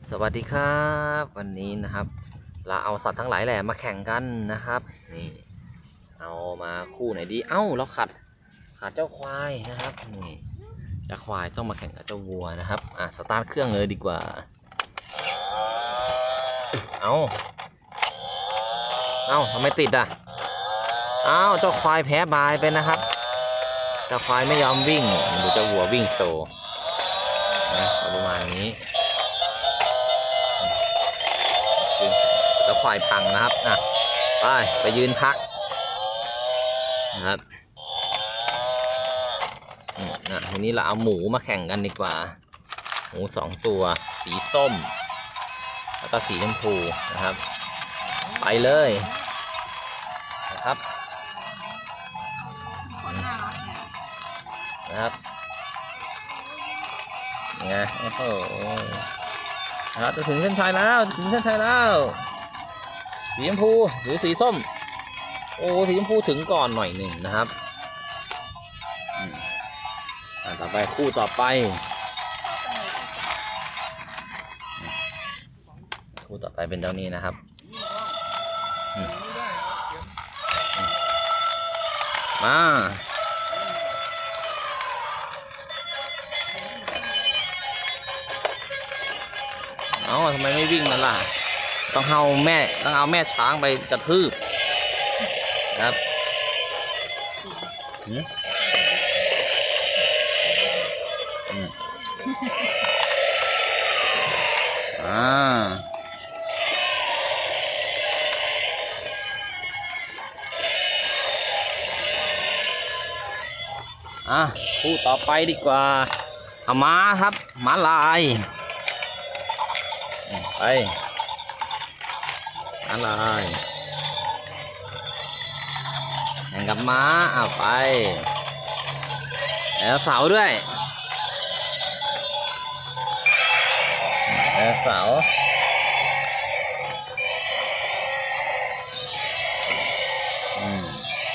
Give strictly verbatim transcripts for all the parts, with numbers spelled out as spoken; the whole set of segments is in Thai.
สวัสดีครับวันนี้นะครับเราเอาสัตว์ทั้งหลายแหละมาแข่งกันนะครับนี่เอามาคู่ไหนดีเอ้าเราขัดขัดเจ้าควายนะครับนี่เจ้าควายต้องมาแข่งกับเจ้าวัวนะครับอ่ะสตาร์ทเครื่องเลยดีกว่าเอาเอาทำไมติดอ่ะเอาเจ้าควายแพ้บายไปนะครับเจ้าควายไม่ยอมวิ่งดูเจ้าวัววิ่งโชว์นะประมาณนี้แล้วควายพังนะครับอ่ะไปไปยืนพักนะครับอืมอ่ะทีนี้เราเอาหมูมาแข่งกันดีกว่าหมูสองตัวสีส้มแล้วก็สีชมพูนะครับไปเลยนะครับนะครับไงโอ้โหนะครับจะถึงเส้นชัยแล้วถึงเส้นชัยแล้วสีชมพูหรือสีส้มโอ้สีชมพูถึงก่อนหน่อยหนึ่งนะครับอ่าต่อไปคู่ต่อไปคู่ต่อไปเป็นเจ้านี้นะครับมาเอ้าทำไมไม่วิ่งนั่นล่ะต้องเอาแม่ต้องเอาแม่ช้างไปกระทืบนะครับอืมอืมอ่าอ่ะคู่ต่อไปดีกว่าเอาม้าครับม้าลายไปม้าลายแข่งกับม้าเอาไปแล้วเสาด้วยแล้วเสาอืม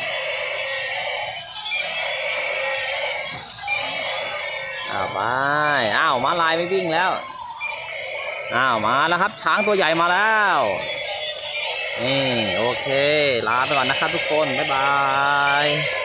เอาไปอ้าวม้าลายไม่วิ่งแล้วอ้าวมาแล้วครับช้างตัวใหญ่มาแล้วนี่โอเคลาไปก่อนนะครับทุกคนบ๊ายบาย